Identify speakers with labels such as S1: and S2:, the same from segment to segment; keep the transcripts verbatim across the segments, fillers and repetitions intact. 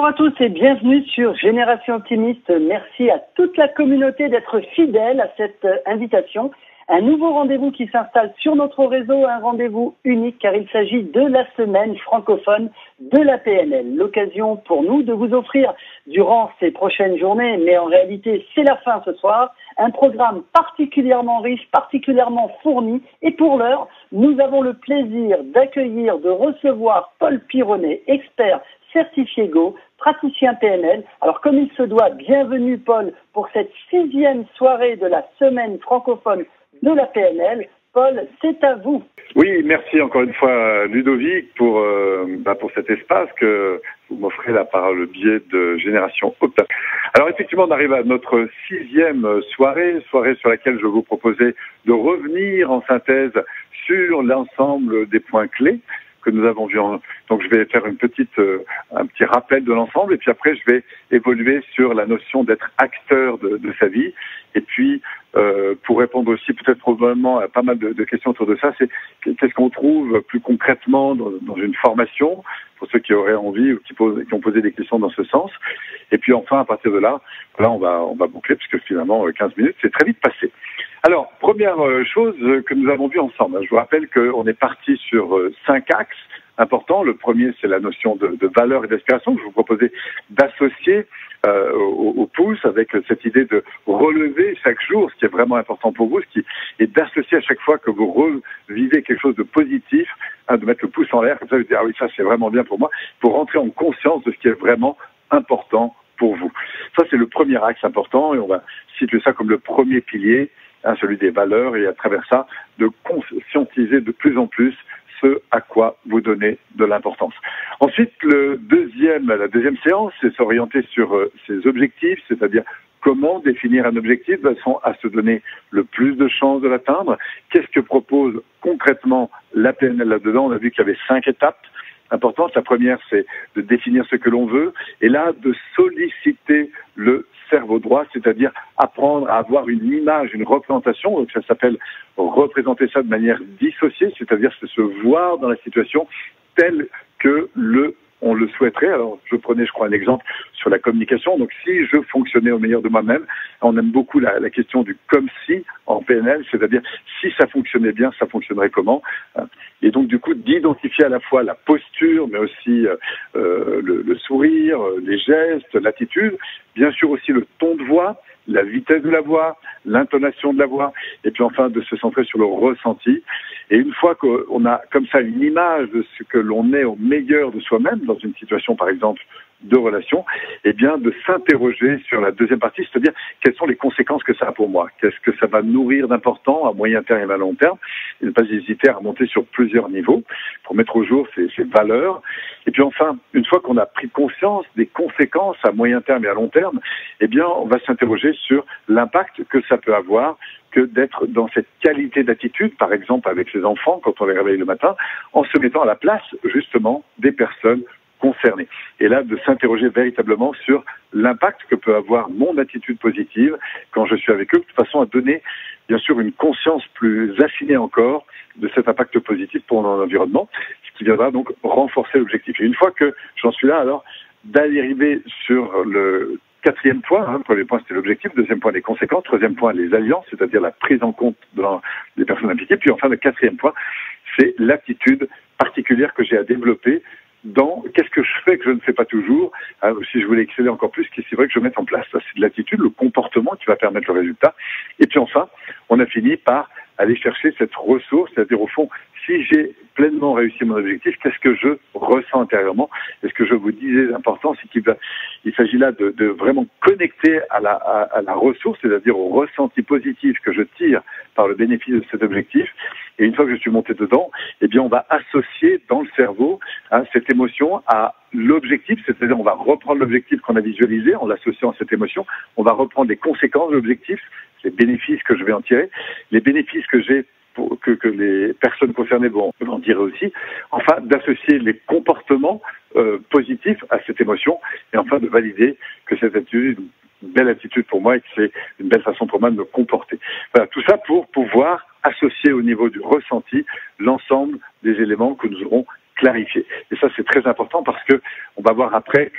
S1: Bonjour à tous et bienvenue sur Génération Optimiste. Merci à toute la communauté d'être fidèle à cette invitation. Un nouveau rendez-vous qui s'installe sur notre réseau, un rendez-vous unique car il s'agit de la semaine francophone de la P N L. L'occasion pour nous de vous offrir durant ces prochaines journées, mais en réalité c'est la fin ce soir, un programme particulièrement riche, particulièrement fourni. Et pour l'heure, nous avons le plaisir d'accueillir, de recevoir Paul Pironnet, expert certifié Go, praticien P N L. Alors comme il se doit, bienvenue Paul pour cette sixième soirée de la semaine francophone de la P N L. Paul, c'est à vous.
S2: Oui, merci encore une fois Ludovic pour euh, bah, pour cet espace que vous m'offrez là par le biais de Génération Optimiste. Alors effectivement, on arrive à notre sixième soirée, soirée sur laquelle je vous proposais de revenir en synthèse sur l'ensemble des points clés que nous avons vus. En... Donc je vais faire une petite, euh, un petit rappel de l'ensemble et puis après je vais évoluer sur la notion d'être acteur de, de sa vie. Et puis euh, pour répondre aussi peut-être probablement à pas mal de, de questions autour de ça, c'est qu'est-ce qu'on trouve plus concrètement dans, dans une formation pour ceux qui auraient envie ou qui, posent, qui ont posé des questions dans ce sens. Et puis enfin à partir de là, là on va on va boucler puisque finalement quinze minutes c'est très vite passé. Alors, première chose que nous avons vue ensemble, je vous rappelle qu'on est parti sur cinq axes importants. Le premier, c'est la notion de, de valeur et d'aspiration que je vous proposais d'associer euh, au, au pouce avec cette idée de relever chaque jour ce qui est vraiment important pour vous, ce qui est d'associer à chaque fois que vous revivez quelque chose de positif, hein, de mettre le pouce en l'air, comme ça vous dire « Ah oui, ça c'est vraiment bien pour moi », pour rentrer en conscience de ce qui est vraiment important pour vous. Ça, c'est le premier axe important et on va situer ça comme le premier pilier, hein, celui des valeurs, et à travers ça, de conscientiser de plus en plus ce à quoi vous donnez de l'importance. Ensuite, le deuxième, la deuxième séance, c'est s'orienter sur euh, ses objectifs, c'est-à-dire comment définir un objectif de façon à se donner le plus de chances de l'atteindre. Qu'est-ce que propose concrètement la P N L là-dedans? On a vu qu'il y avait cinq étapes importantes. La première, c'est de définir ce que l'on veut, et là, de solliciter le cerveau droit, c'est-à-dire apprendre à avoir une image, une représentation. Donc ça s'appelle représenter ça de manière dissociée, c'est-à-dire se voir dans la situation telle que le on le souhaiterait. Alors, je prenais, je crois, un exemple sur la communication. Donc, si je fonctionnais au meilleur de moi-même, on aime beaucoup la, la question du comme si en P N L, c'est-à-dire si ça fonctionnait bien, ça fonctionnerait comment. Et donc, du coup, d'identifier à la fois la posture, mais aussi euh, le, le sourire, les gestes, l'attitude, bien sûr aussi le ton de voix, la vitesse de la voix, l'intonation de la voix, et puis enfin de se centrer sur le ressenti. Et une fois qu'on a comme ça une image de ce que l'on est au meilleur de soi-même, dans une situation par exemple de relation, eh bien de s'interroger sur la deuxième partie, c'est-à-dire quelles sont les conséquences que ça a pour moi, qu'est-ce que ça va nourrir d'important à moyen terme et à long terme, et ne pas hésiter à remonter sur plusieurs niveaux pour mettre au jour ces, ces valeurs. Et puis enfin, une fois qu'on a pris conscience des conséquences à moyen terme et à long terme, eh bien on va s'interroger sur l'impact que ça peut avoir que d'être dans cette qualité d'attitude, par exemple avec ses enfants quand on les réveille le matin, en se mettant à la place justement des personnes concernés. Et là, de s'interroger véritablement sur l'impact que peut avoir mon attitude positive quand je suis avec eux, de façon à donner, bien sûr, une conscience plus affinée encore de cet impact positif pour mon environnement, ce qui viendra donc renforcer l'objectif. Et une fois que j'en suis là, alors, d'arriver sur le quatrième point, hein, premier point c'était l'objectif, deuxième point les conséquences, troisième point les alliances, c'est-à-dire la prise en compte dans des personnes impliquées, puis enfin le quatrième point, c'est l'attitude particulière que j'ai à développer dans qu'est-ce que je fais que je ne fais pas toujours, hein, si je voulais exceller encore plus, qu'est-ce qu'il faudrait que je mette en place. Ça, c'est de l'attitude, le comportement qui va permettre le résultat. Et puis enfin, on a fini par aller chercher cette ressource, c'est-à-dire au fond, si j'ai pleinement réussi mon objectif, qu'est-ce que je ressens intérieurement? Est-ce que je vous disais l'important, c'est qu'il va, il s'agit là de, de vraiment connecter à la, à, à la ressource, c'est-à-dire au ressenti positif que je tire par le bénéfice de cet objectif. Et une fois que je suis monté dedans, eh bien, on va associer dans le cerveau hein, cette émotion à l'objectif, c'est-à-dire on va reprendre l'objectif qu'on a visualisé en l'associant à cette émotion, on va reprendre les conséquences de l'objectif, les bénéfices que je vais en tirer, les bénéfices que j'ai pour que, que les personnes concernées vont en tirer aussi, enfin d'associer les comportements euh, positifs à cette émotion et enfin de valider que cette attitude une belle attitude pour moi et que c'est une belle façon pour moi de me comporter. Voilà, tout ça pour pouvoir associer au niveau du ressenti l'ensemble des éléments que nous aurons clarifiés. Et ça, c'est très important parce que on va voir après que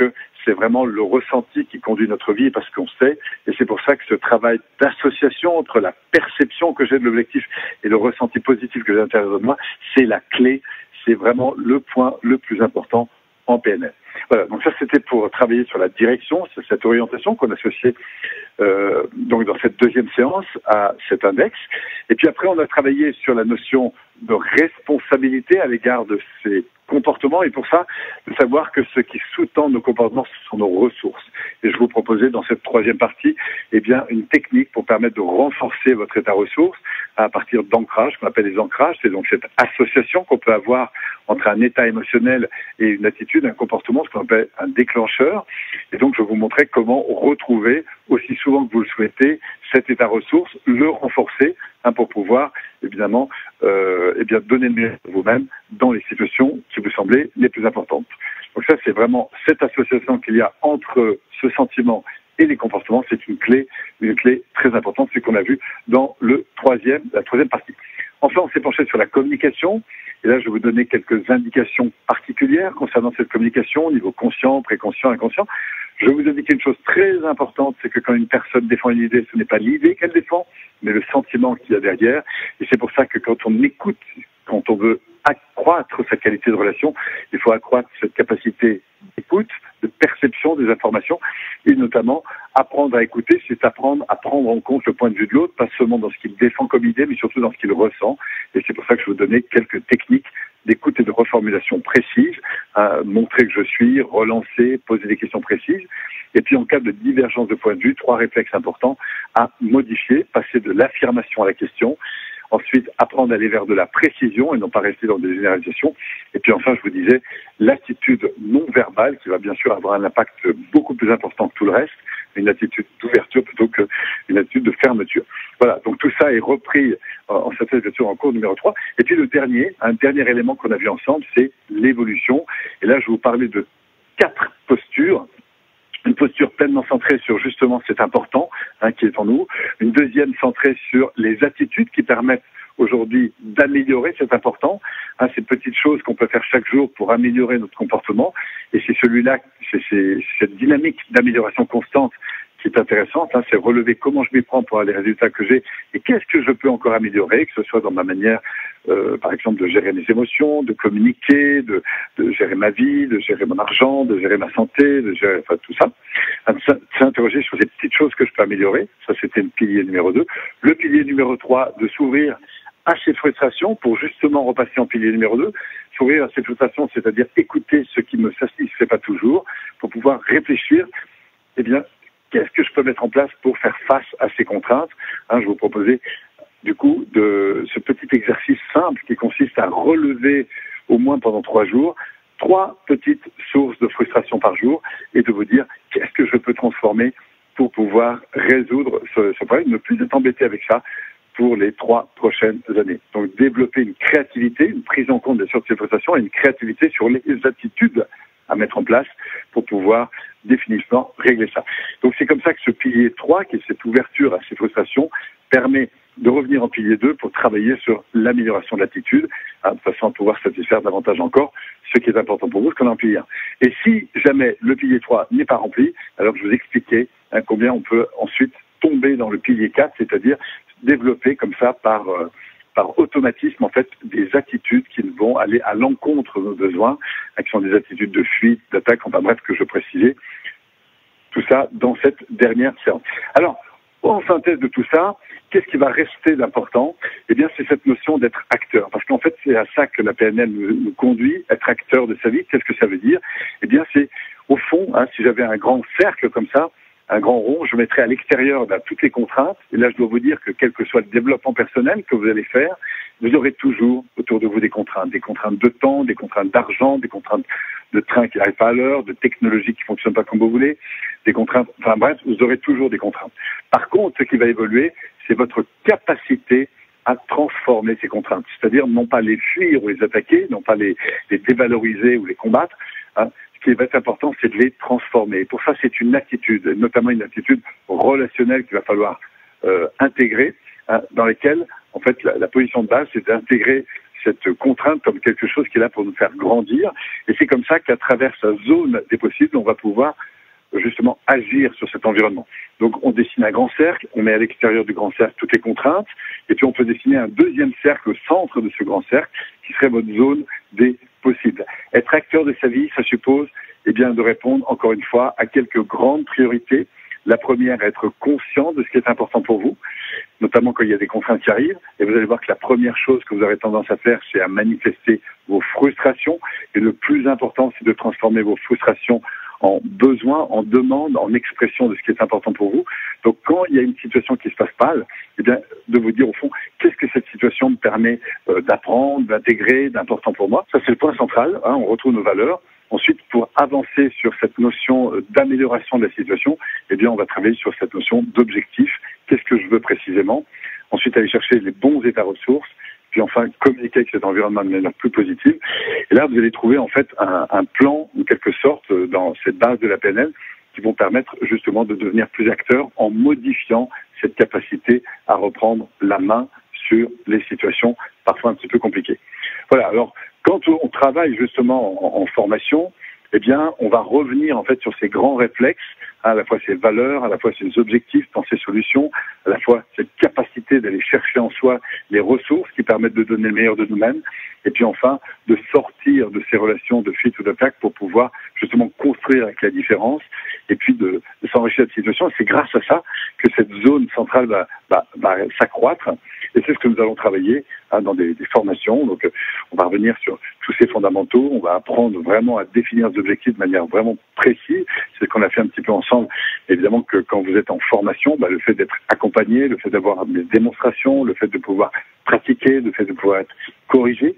S2: c'est vraiment le ressenti qui conduit notre vie parce qu'on sait, et c'est pour ça que ce travail d'association entre la perception que j'ai de l'objectif et le ressenti positif que j'ai à l'intérieur de moi, c'est la clé, c'est vraiment le point le plus important en P N L. Voilà, donc ça c'était pour travailler sur la direction, c'est cette orientation qu'on associait euh, donc dans cette deuxième séance à cet index. Et puis après on a travaillé sur la notion de responsabilité à l'égard de ces comportements, et pour ça, de savoir que ce qui sous-tend nos comportements, ce sont nos ressources. Et je vous proposais dans cette troisième partie, eh bien, une technique pour permettre de renforcer votre état ressources à partir d'ancrage, qu'on appelle les ancrages. C'est donc cette association qu'on peut avoir entre un état émotionnel et une attitude, un comportement, ce qu'on appelle un déclencheur. Et donc, je vais vous montrer comment retrouver, aussi souvent que vous le souhaitez, cet état ressources, le renforcer, hein, pour pouvoir, évidemment, euh, eh bien, donner le meilleur de vous-même dans les situations qui vous semblaient les plus importantes. Donc ça, c'est vraiment cette association qu'il y a entre ce sentiment et les comportements. C'est une clé, une clé très importante, c'est qu'on a vu dans le troisième, la troisième partie. Enfin, on s'est penché sur la communication. Et là, je vais vous donner quelques indications particulières concernant cette communication au niveau conscient, préconscient, inconscient. Je vais vous indiquer une chose très importante, c'est que quand une personne défend une idée, ce n'est pas l'idée qu'elle défend, mais le sentiment qu'il y a derrière. Et c'est pour ça que quand on écoute, quand on veut accroître sa qualité de relation, il faut accroître cette capacité d'écoute, de perception des informations, et notamment apprendre à écouter, c'est apprendre à prendre en compte le point de vue de l'autre, pas seulement dans ce qu'il défend comme idée, mais surtout dans ce qu'il ressent. Et c'est pour ça que je vais vous donner quelques techniques d'écoute et de reformulation précises, à montrer que je suis, relancer, poser des questions précises. Et puis en cas de divergence de point de vue, trois réflexes importants à modifier, passer de l'affirmation à la question. Ensuite, apprendre à aller vers de la précision et non pas rester dans des généralisations. Et puis enfin, je vous disais, l'attitude non verbale qui va bien sûr avoir un impact beaucoup plus important que tout le reste, une attitude d'ouverture plutôt qu'une attitude de fermeture. Voilà, donc tout ça est repris en synthèse bien sûr en cours numéro trois. Et puis le dernier, un dernier élément qu'on a vu ensemble, c'est l'évolution. Et là, je vais vous parler de quatre postures. Une posture pleinement centrée sur justement cet important, hein, qui est en nous. Une deuxième centrée sur les attitudes qui permettent aujourd'hui d'améliorer cet important, hein, ces petites choses qu'on peut faire chaque jour pour améliorer notre comportement. Et c'est celui-là, c'est, c'est cette dynamique d'amélioration constante qui est intéressante, hein, c'est relever comment je m'y prends pour avoir les résultats que j'ai et qu'est-ce que je peux encore améliorer, que ce soit dans ma manière, euh, par exemple, de gérer mes émotions, de communiquer, de, de gérer ma vie, de gérer mon argent, de gérer ma santé, de gérer enfin, tout ça. S'interroger sur ces petites choses que je peux améliorer, ça c'était le pilier numéro deux. Le pilier numéro trois, de s'ouvrir à ces frustrations pour justement repasser en pilier numéro deux, s'ouvrir à ces frustrations, c'est-à-dire écouter ce qui me satisfait pas toujours, pour pouvoir réfléchir, eh bien, qu'est-ce que je peux mettre en place pour faire face à ces contraintes, hein, je vous proposais du coup de ce petit exercice simple qui consiste à relever au moins pendant trois jours trois petites sources de frustration par jour et de vous dire qu'est-ce que je peux transformer pour pouvoir résoudre ce, ce problème, ne plus être embêté avec ça pour les trois prochaines années. Donc développer une créativité, une prise en compte bien sûr de ces frustrations et une créativité sur les attitudes à mettre en place pour pouvoir définitivement régler ça. Donc c'est comme ça que ce pilier trois, qui est cette ouverture à ces frustrations, permet de revenir en pilier deux pour travailler sur l'amélioration de l'attitude, hein, de façon à pouvoir satisfaire davantage encore ce qui est important pour vous, ce qu'on a en pilier un. Et si jamais le pilier trois n'est pas rempli, alors je vous expliquais hein, combien on peut ensuite tomber dans le pilier quatre, c'est-à-dire développer comme ça par... Euh, par automatisme, en fait, des attitudes qui vont aller à l'encontre de nos besoins, qui sont des attitudes de fuite, d'attaque, enfin bref, que je précisais. Tout ça dans cette dernière séance. Alors, en synthèse de tout ça, qu'est-ce qui va rester d'important? Eh bien, c'est cette notion d'être acteur. Parce qu'en fait, c'est à ça que la P N L nous, nous conduit, être acteur de sa vie. Qu'est-ce que ça veut dire? Eh bien, c'est, au fond, hein, si j'avais un grand cercle comme ça, un grand rond, je mettrai à l'extérieur ben, toutes les contraintes. Et là, je dois vous dire que quel que soit le développement personnel que vous allez faire, vous aurez toujours autour de vous des contraintes. Des contraintes de temps, des contraintes d'argent, des contraintes de train qui n'arrivent pas à l'heure, de technologie qui ne fonctionne pas comme vous voulez, des contraintes, enfin bref, vous aurez toujours des contraintes. Par contre, ce qui va évoluer, c'est votre capacité à transformer ces contraintes. C'est-à-dire non pas les fuir ou les attaquer, non pas les, les dévaloriser ou les combattre, hein. Ce qui va être important, c'est de les transformer. Et pour ça, c'est une attitude, notamment une attitude relationnelle qu'il va falloir euh, intégrer, hein, dans laquelle, en fait, la, la position de base, c'est d'intégrer cette contrainte comme quelque chose qui est là pour nous faire grandir. Et c'est comme ça qu'à travers sa zone des possibles, on va pouvoir justement agir sur cet environnement. Donc on dessine un grand cercle, on met à l'extérieur du grand cercle toutes les contraintes, et puis on peut dessiner un deuxième cercle au centre de ce grand cercle, qui serait votre zone des possibles. Être acteur de sa vie, ça suppose eh bien, de répondre, encore une fois, à quelques grandes priorités. La première, être conscient de ce qui est important pour vous, notamment quand il y a des contraintes qui arrivent. Et vous allez voir que la première chose que vous aurez tendance à faire, c'est à manifester vos frustrations. Et le plus important, c'est de transformer vos frustrations en besoin, en demande, en expression de ce qui est important pour vous. Donc, quand il y a une situation qui se passe mal, eh bien, de vous dire au fond, qu'est-ce que cette situation me permet euh, d'apprendre, d'intégrer, d'important pour moi. Ça, c'est le point central. Hein, on retrouve nos valeurs. Ensuite, pour avancer sur cette notion d'amélioration de la situation, eh bien, on va travailler sur cette notion d'objectif. Qu'est-ce que je veux précisément? Ensuite, aller chercher les bons états ressources. Puis enfin, communiquer avec cet environnement de manière plus positive. Et là, vous allez trouver en fait un, un plan, en quelque sorte, dans cette base de la P N L, qui vont permettre justement de devenir plus acteurs en modifiant cette capacité à reprendre la main sur les situations parfois un petit peu compliquées. Voilà, alors, quand on travaille justement en, en formation, eh bien, on va revenir en fait sur ces grands réflexes, à la fois ces valeurs, à la fois ces objectifs, pensées solutions, à la fois cette capacité d'aller chercher en soi les ressources qui permettent de donner le meilleur de nous-mêmes, et puis enfin de sortir de ces relations de fuite ou d'attaque pour pouvoir justement construire avec la différence, et puis de, de s'enrichir de situation. C'est grâce à ça que cette zone centrale va, va, va s'accroître, et c'est ce que nous allons travailler hein, dans des, des formations. Donc, euh, on va revenir sur tous ces fondamentaux, on va apprendre vraiment à définir des objectifs de manière vraiment précise. C'est ce qu'on a fait un petit peu ensemble. Évidemment que quand vous êtes en formation, bah, le fait d'être accompagné, le fait d'avoir des démonstrations, le fait de pouvoir pratiquer, le fait de pouvoir être corrigé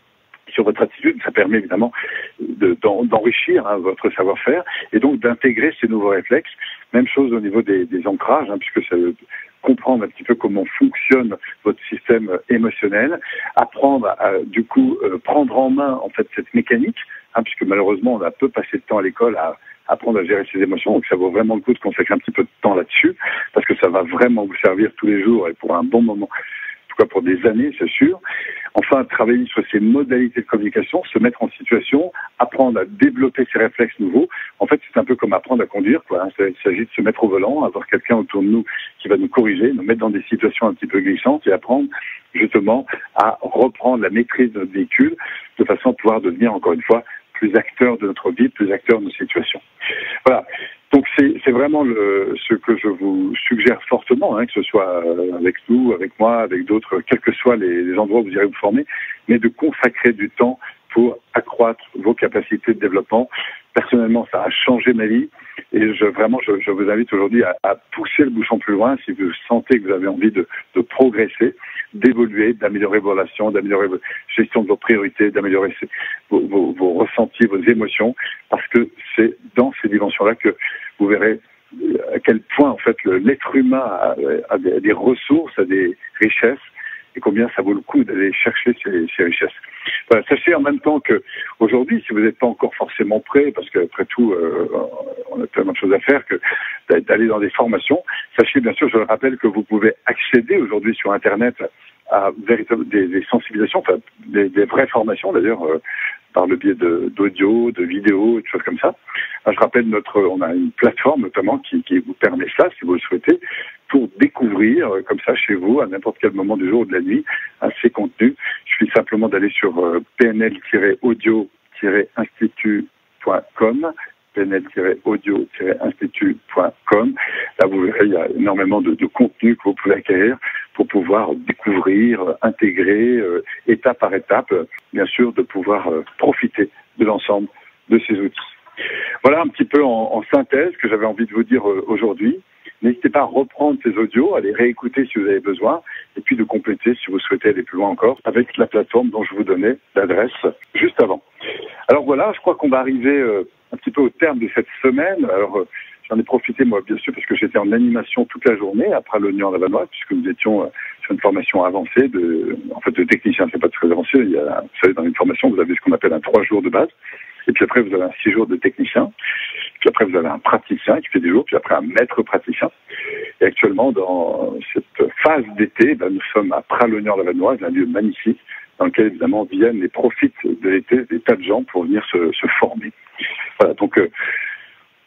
S2: sur votre attitude, ça permet évidemment de, d'en, d'enrichir hein, votre savoir-faire et donc d'intégrer ces nouveaux réflexes. Même chose au niveau des, des ancrages, hein, puisque ça veut comprendre un petit peu comment fonctionne votre système émotionnel, apprendre à, à du coup euh, prendre en main en fait cette mécanique, hein, puisque malheureusement on a peu passé de temps à l'école à apprendre à gérer ses émotions, donc ça vaut vraiment le coup de consacrer un petit peu de temps là-dessus, parce que ça va vraiment vous servir tous les jours et pour un bon moment, en tout cas pour des années, c'est sûr. Enfin, travailler sur ces modalités de communication, se mettre en situation, apprendre à développer ces réflexes nouveaux. En fait, c'est un peu comme apprendre à conduire, quoi. Il s'agit de se mettre au volant, avoir quelqu'un autour de nous qui va nous corriger, nous mettre dans des situations un petit peu glissantes et apprendre justement à reprendre la maîtrise de notre véhicule de façon à pouvoir devenir, encore une fois, plus acteurs de notre vie, plus acteurs de nos situations. Voilà. Donc c'est, c'est vraiment le, ce que je vous suggère fortement, hein, que ce soit avec nous, avec moi, avec d'autres, quels que soient les, les endroits où vous irez vous former, mais de consacrer du temps pour accroître vos capacités de développement. Personnellement, ça a changé ma vie et je, vraiment, je, je vous invite aujourd'hui à, à pousser le bouchon plus loin si vous sentez que vous avez envie de, de progresser, d'évoluer, d'améliorer vos relations, d'améliorer votre gestion de vos priorités, d'améliorer vos, vos, vos ressentis, vos émotions, parce que c'est dans ces dimensions-là que vous verrez à quel point en fait le, l'être humain a, a, des, a des ressources, a des richesses, et combien ça vaut le coup d'aller chercher ces, ces richesses. Voilà, sachez en même temps que aujourd'hui, si vous n'êtes pas encore forcément prêt, parce qu'après tout, euh, on a tellement de choses à faire que d'aller dans des formations, sachez bien sûr, je le rappelle, que vous pouvez accéder aujourd'hui sur Internet à véritable, des, des sensibilisations, enfin des, des vraies formations d'ailleurs, euh, par le biais de, d'audio, de vidéos, et de choses comme ça. Je rappelle, notre, on a une plateforme notamment qui, qui vous permet ça, si vous le souhaitez, pour découvrir, comme ça, chez vous, à n'importe quel moment du jour ou de la nuit, ces contenus. Il suffit simplement d'aller sur p n l tiret audio tiret institut point com, p n l tiret audio tiret institut point com. Là, vous verrez, il y a énormément de, de contenu que vous pouvez acquérir pour pouvoir découvrir, intégrer, euh, étape par étape, bien sûr, de pouvoir euh, profiter de l'ensemble de ces outils. Voilà un petit peu en, en synthèse que j'avais envie de vous dire euh, aujourd'hui. N'hésitez pas à reprendre ces audios, à les réécouter si vous avez besoin, et puis de compléter si vous souhaitez aller plus loin encore avec la plateforme dont je vous donnais l'adresse juste avant. Alors voilà, je crois qu'on va arriver euh, un petit peu au terme de cette semaine. Alors euh, j'en ai profité moi bien sûr parce que j'étais en animation toute la journée après Pralognan-Lavallois, puisque nous étions euh, sur une formation avancée de, en fait de technicien, c'est pas très avancé. Il y a, vous savez, dans une formation, vous avez ce qu'on appelle un trois jours de base. Et puis après, vous avez un six jours de technicien. Puis après, vous avez un praticien qui fait des jours. Puis après, un maître praticien. Et actuellement, dans cette phase d'été, ben, nous sommes à Pralognan-Lavallois, un lieu magnifique dans lequel, évidemment, viennent et profitent de l'été des tas de gens pour venir se, se former. Voilà, donc... Euh,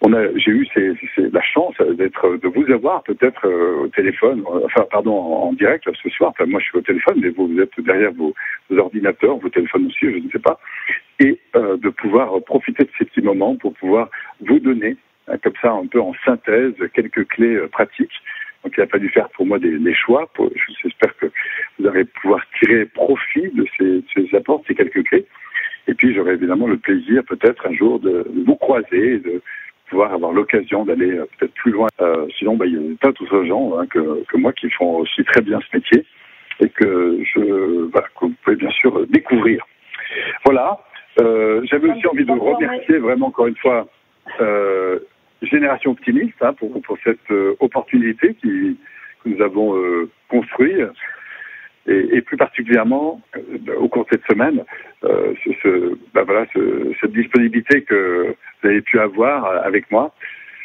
S2: on a, j'ai eu c'est, c'est la chance d'être, de vous avoir peut-être euh, au téléphone, enfin pardon, en, en direct là, ce soir. Enfin, moi je suis au téléphone, mais vous, vous êtes derrière vos, vos ordinateurs, vos téléphones aussi, je ne sais pas, et euh, de pouvoir profiter de ces petits moments pour pouvoir vous donner, hein, comme ça un peu en synthèse, quelques clés euh, pratiques. Donc il a fallu faire pour moi des, des choix. Pour, j'espère que vous allez pouvoir tirer profit de ces, ces apports, ces quelques clés. Et puis j'aurai évidemment le plaisir peut-être un jour de, de vous croiser, de pouvoir avoir l'occasion d'aller euh, peut-être plus loin. Euh, sinon, bah, il y a tas d'autres gens hein, que, que moi qui font aussi très bien ce métier et que je, voilà, que vous pouvez bien sûr découvrir. Voilà. Euh, j'avais aussi envie de vous remercier vraiment encore une fois euh, Génération Optimiste hein, pour, pour cette euh, opportunité qui, que nous avons euh, construite. Et, et plus particulièrement, euh, au cours de cette semaine, euh, ce, ce, bah voilà, ce, cette disponibilité que vous avez pu avoir avec moi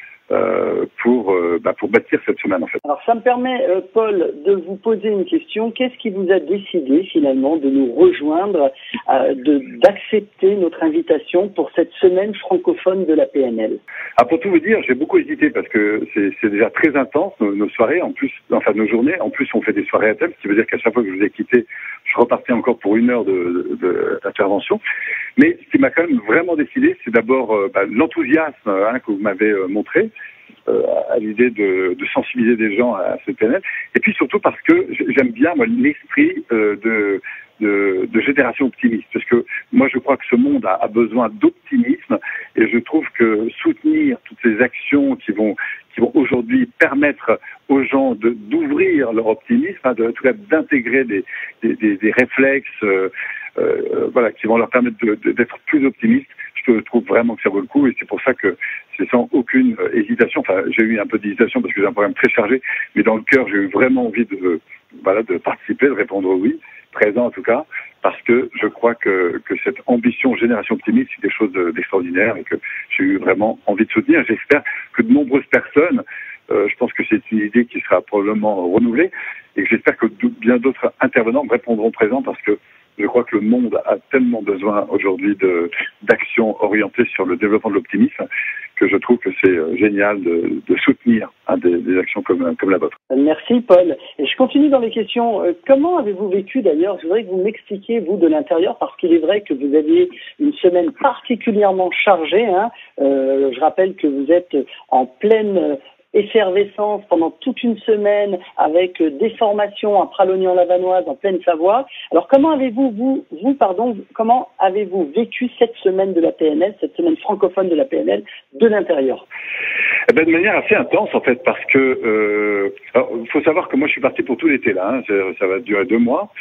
S2: euh, pour, euh, bah pour bâtir cette semaine en fait.
S1: Alors ça me permet, euh, Paul, de vous poser une question. Qu'est-ce qui vous a décidé finalement de nous rejoindre, euh, de, d'accepter notre invitation pour cette semaine francophone de la P N L?
S2: Ah, pour tout vous dire, j'ai beaucoup hésité parce que c'est, c'est déjà très intense nos, nos soirées, en plus, enfin nos journées. En plus, on fait des soirées à thème, ce qui veut dire qu'à chaque fois que je vous ai quitté, je repartais encore pour une heure de, de, de, d'intervention. Mais ce qui m'a quand même vraiment décidé, c'est d'abord euh, bah, l'enthousiasme hein, que vous m'avez euh, montré euh, à l'idée de, de sensibiliser des gens à ce P N L. Et puis surtout parce que j'aime bien moi, l'esprit euh, de De, de génération optimiste, parce que moi je crois que ce monde a, a besoin d'optimisme et je trouve que soutenir toutes ces actions qui vont qui vont aujourd'hui permettre aux gens de d'ouvrir leur optimisme, hein, de, en tout cas d'intégrer des, des, des, des réflexes euh, euh, voilà, qui vont leur permettre de, de, d'être plus optimistes, je trouve vraiment que ça vaut le coup et c'est pour ça que c'est sans aucune hésitation, enfin j'ai eu un peu d'hésitation parce que j'ai un programme très chargé, mais dans le cœur j'ai eu vraiment envie de, voilà, de participer, de répondre oui, présent en tout cas, parce que je crois que, que cette ambition Génération Optimiste, c'est quelque chose d'extraordinaire et que j'ai eu vraiment envie de soutenir. J'espère que de nombreuses personnes, euh, je pense que c'est une idée qui sera probablement renouvelée et que j'espère que bien d'autres intervenants répondront présent parce que je crois que le monde a tellement besoin aujourd'hui de, d'actions orientées sur le développement de l'optimisme que je trouve que c'est génial de, de soutenir hein, des, des actions comme, comme la vôtre.
S1: Merci Paul. Et je continue dans les questions. Euh, comment avez-vous vécu d'ailleurs? Je voudrais que vous m'expliquiez, vous, de l'intérieur, parce qu'il est vrai que vous aviez une semaine particulièrement chargée. Hein. Euh, je rappelle que vous êtes en pleine effervescence pendant toute une semaine avec des formations à Pralognan-Lavanoise en pleine Savoie. Alors comment avez-vous, vous, vous, pardon, comment avez-vous vécu cette semaine de la P N L, cette semaine francophone de la P N L de l'intérieur?
S2: Eh ben, de manière assez intense en fait, parce que euh, il faut savoir que moi je suis parti pour tout l'été là, hein, ça, ça va durer deux mois.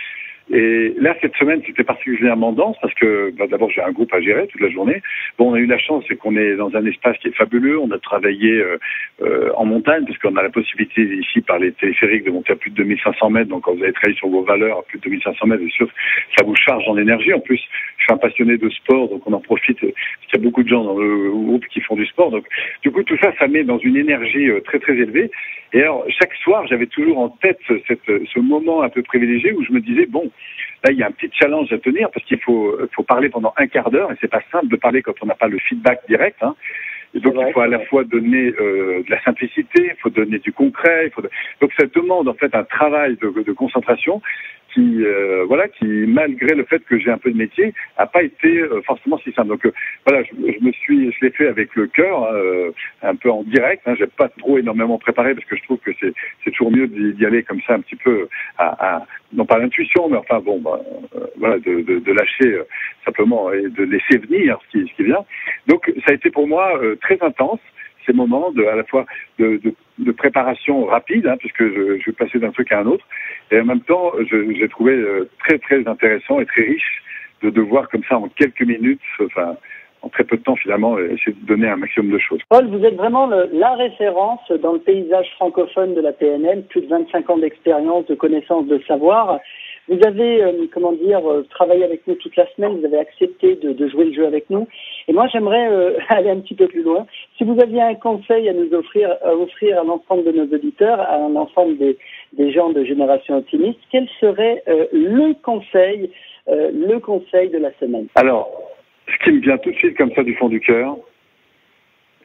S2: Et là, cette semaine, c'était particulièrement dense parce que bah, d'abord, j'ai un groupe à gérer toute la journée. Bon, on a eu la chance, c'est qu'on est dans un espace qui est fabuleux. On a travaillé euh, euh, en montagne parce qu'on a la possibilité ici, par les téléphériques, de monter à plus de deux mille cinq cents mètres. Donc, quand vous avez travaillé sur vos valeurs à plus de deux mille cinq cents mètres, bien sûr, ça vous charge en énergie. En plus, je suis un passionné de sport, donc on en profite. Parce qu'il y a beaucoup de gens dans le groupe qui font du sport. Donc, du coup, tout ça, ça met dans une énergie euh, très, très élevée. Et alors, chaque soir, j'avais toujours en tête cette, ce moment un peu privilégié où je me disais, bon, là, il y a un petit challenge à tenir parce qu'il faut, faut parler pendant un quart d'heure et c'est pas simple de parler quand on n'a pas le feedback direct. Hein. Et donc, vrai, il faut à la fois donner euh, de la simplicité, il faut donner du concret. Il faut... Donc, ça demande en fait un travail de, de concentration qui, euh, voilà, qui malgré le fait que j'ai un peu de métier, a pas été euh, forcément si simple. Donc, euh, voilà, je, je me suis, je l'ai fait avec le cœur, euh, un peu en direct. Hein, j'ai pas trop énormément préparé parce que je trouve que c'est, c'est toujours mieux d'y aller comme ça un petit peu à, à non pas l'intuition, mais enfin bon, bah, euh, voilà, de, de, de lâcher euh, simplement et de laisser venir ce qui, ce qui vient. Donc, ça a été pour moi euh, très intense. Ces moments de, à la fois de, de, de préparation rapide, hein, puisque je, je passais d'un truc à un autre, et en même temps, je, j'ai trouvé euh, très très intéressant et très riche de, de voir comme ça en quelques minutes, enfin en très peu de temps finalement, essayer de donner un maximum de choses.
S1: Paul, vous êtes vraiment le, la référence dans le paysage francophone de la P N L, plus de vingt-cinq ans d'expérience, de connaissances, de savoir. Vous avez, euh, comment dire, euh, travaillé avec nous toute la semaine, vous avez accepté de, de jouer le jeu avec nous. Et moi, j'aimerais euh, aller un petit peu plus loin. Si vous aviez un conseil à nous offrir, à offrir à l'ensemble de nos auditeurs, à l'ensemble des, des gens de Génération Optimiste, quel serait euh, le conseil, euh, le conseil de la semaine?
S2: Alors, ce qui me vient tout de suite comme ça du fond du cœur,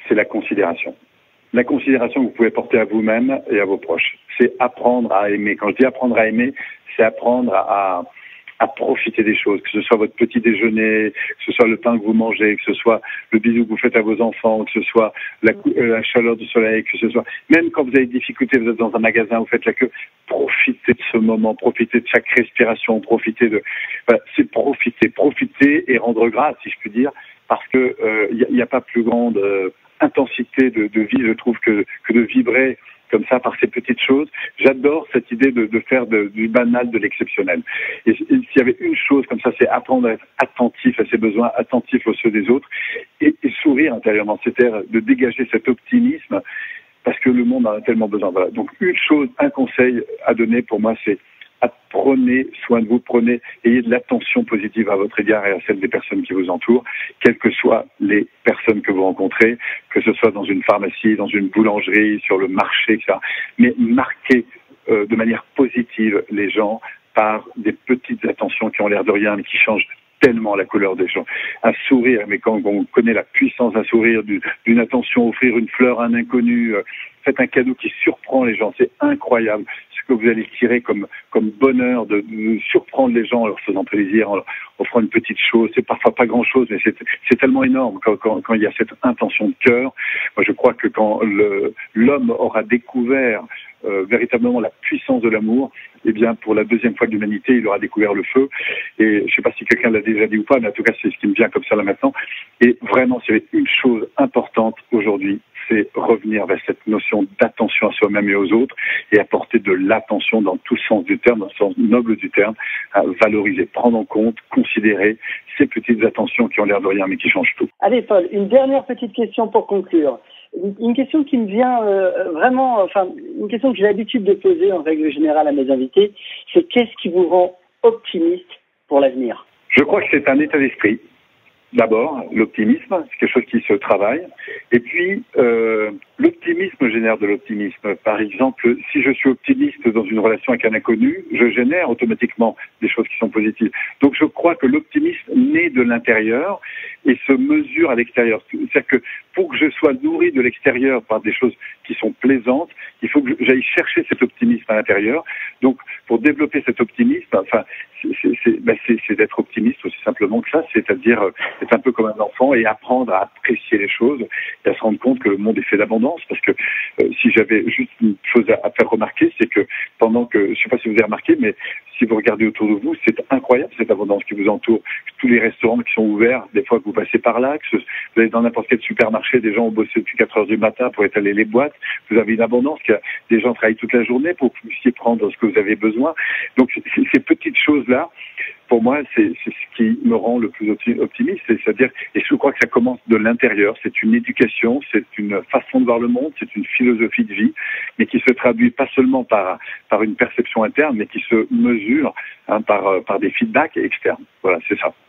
S2: c'est la considération. La considération que vous pouvez porter à vous-même et à vos proches. C'est apprendre à aimer. Quand je dis apprendre à aimer, c'est apprendre à, à profiter des choses, que ce soit votre petit déjeuner, que ce soit le pain que vous mangez, que ce soit le bisou que vous faites à vos enfants, que ce soit la, euh, la chaleur du soleil, que ce soit... Même quand vous avez des difficultés, vous êtes dans un magasin, vous faites la queue, profitez de ce moment, profitez de chaque respiration, profitez de... Voilà, c'est profiter, profiter et rendre grâce, si je puis dire, parce que il euh, n'y a, a pas plus grande... Euh, intensité de, de vie, je trouve, que, que de vibrer comme ça par ces petites choses. J'adore cette idée de, de faire de, du banal de l'exceptionnel. Et, et s'il y avait une chose comme ça, c'est apprendre à être attentif à ses besoins, attentif aux ceux des autres et, et sourire intérieurement, c'est-à-dire de dégager cet optimisme parce que le monde en a tellement besoin. Voilà. Donc une chose, un conseil à donner pour moi, c'est prenez soin de vous, prenez, ayez de l'attention positive à votre égard et à celle des personnes qui vous entourent, quelles que soient les personnes que vous rencontrez, que ce soit dans une pharmacie, dans une boulangerie, sur le marché, et cetera. Mais marquez euh, de manière positive les gens par des petites attentions qui ont l'air de rien, mais qui changent tellement la couleur des gens. Un sourire, mais quand on connaît la puissance d'un sourire, d'une attention, offrir une fleur à un inconnu, euh, faites un cadeau qui surprend les gens, c'est incroyable ce que vous allez tirer comme, comme bonheur de, de surprendre les gens en leur faisant plaisir, en leur offrant une petite chose. C'est parfois pas grand chose, mais c'est tellement énorme quand, quand, quand il y a cette intention de cœur. Moi, je crois que quand l'homme aura découvert Euh, véritablement la puissance de l'amour, eh bien, pour la deuxième fois de l'humanité, il aura découvert le feu. Et je ne sais pas si quelqu'un l'a déjà dit ou pas, mais en tout cas, c'est ce qui me vient comme ça là maintenant. Et vraiment, s'il y avait une chose importante aujourd'hui, c'est revenir vers cette notion d'attention à soi-même et aux autres et apporter de l'attention dans tout sens du terme, dans le sens noble du terme, à valoriser, prendre en compte, considérer ces petites attentions qui ont l'air de rien, mais qui changent tout.
S1: Allez, Paul, une dernière petite question pour conclure. Une question qui me vient euh, vraiment, enfin, une question que j'ai l'habitude de poser en règle générale à mes invités, c'est qu'est-ce qui vous rend optimiste pour l'avenir?
S2: Je crois que c'est un état d'esprit. D'abord, l'optimisme, c'est quelque chose qui se travaille. Et puis, euh, l'optimisme génère de l'optimisme. Par exemple, si je suis optimiste dans une relation avec un inconnu, je génère automatiquement des choses qui sont positives. Donc, je crois que l'optimisme naît de l'intérieur et se mesure à l'extérieur. C'est-à-dire que pour que je sois nourri de l'extérieur par des choses qui sont plaisantes, il faut que j'aille chercher cet optimisme à l'intérieur. Donc, pour développer cet optimisme, enfin, c'est ben d'être optimiste aussi simplement que ça, c'est-à-dire être un peu comme un enfant et apprendre à apprécier les choses et à se rendre compte que le monde est fait d'abondance. Parce que euh, si j'avais juste une chose à, à faire remarquer, c'est que pendant que, je ne sais pas si vous avez remarqué, mais si vous regardez autour de vous, c'est incroyable cette abondance qui vous entoure. Tous les restaurants qui sont ouverts, des fois que vous passez par là, que ce, vous allez dans n'importe quel supermarché, des gens ont bossé depuis quatre heures du matin pour étaler les boîtes. Vous avez une abondance, que des gens travaillent toute la journée pour que vous puissiez prendre ce que vous avez besoin. Donc ces petites choses-là, pour moi, c'est ce qui me rend le plus optimiste, c'est-à-dire, et je crois que ça commence de l'intérieur, c'est une éducation, c'est une façon de voir le monde, c'est une philosophie de vie, mais qui se traduit pas seulement par, par une perception interne, mais qui se mesure hein, par, par des feedbacks externes. Voilà, c'est ça.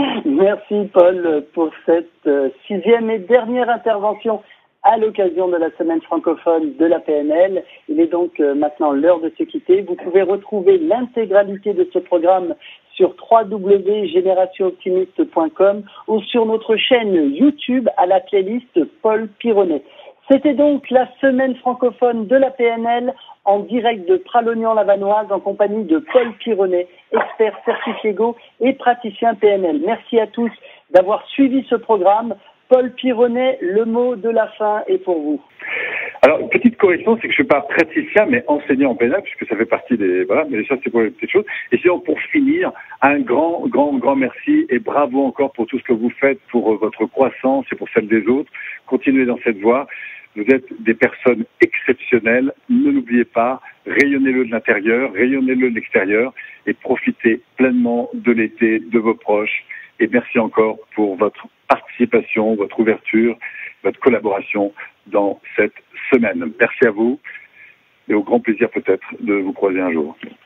S1: Merci Paul pour cette euh, sixième et dernière intervention à l'occasion de la semaine francophone de la P N L. Il est donc euh, maintenant l'heure de se quitter. Vous pouvez retrouver l'intégralité de ce programme sur w w w point génération optimiste point com ou sur notre chaîne YouTube à la playlist Paul Pironnet. C'était donc la semaine francophone de la P N L en direct de Pralognan-la-Vanoise en compagnie de Paul Pironnet, expert certifié Go et praticien P N L. Merci à tous d'avoir suivi ce programme. Paul Pironnet, le mot de la fin est pour vous.
S2: Alors, une petite correction, c'est que je ne suis pas praticien, mais enseignant en P N L, puisque ça fait partie des... Voilà, mais ça, c'est pour les petites choses. Et sinon, pour finir, un grand, grand, grand merci et bravo encore pour tout ce que vous faites, pour votre croissance et pour celle des autres. Continuez dans cette voie. Vous êtes des personnes exceptionnelles. Ne l'oubliez pas, rayonnez-le de l'intérieur, rayonnez-le de l'extérieur et profitez pleinement de l'été, de vos proches. Et merci encore pour votre participation, votre ouverture, votre collaboration dans cette semaine. Merci à vous et au grand plaisir peut-être de vous croiser un jour.